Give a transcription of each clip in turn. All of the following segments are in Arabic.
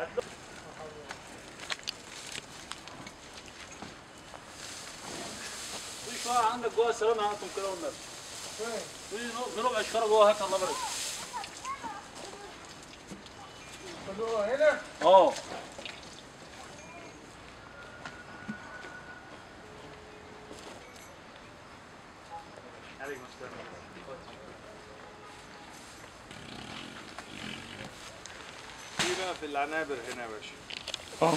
في شويه عندك جوه السلام هاتهم كده والنبي. في ربع شكاره جوه هات الله يبارك. خدوها هنا؟ اه. عليكم السلام. في بقى في العنابر هنا يا باشا. اه.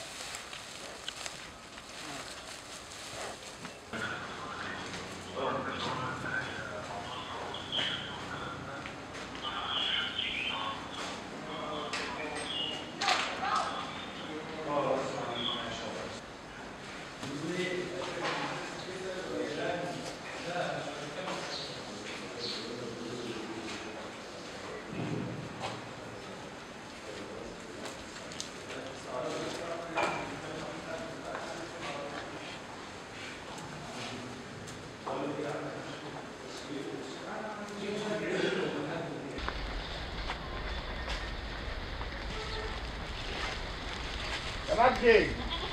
يا مجدي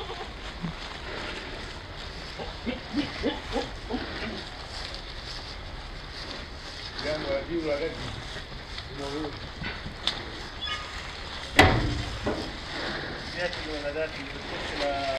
يلا دي ولادك موجود. ديت الولادات اللي بتخش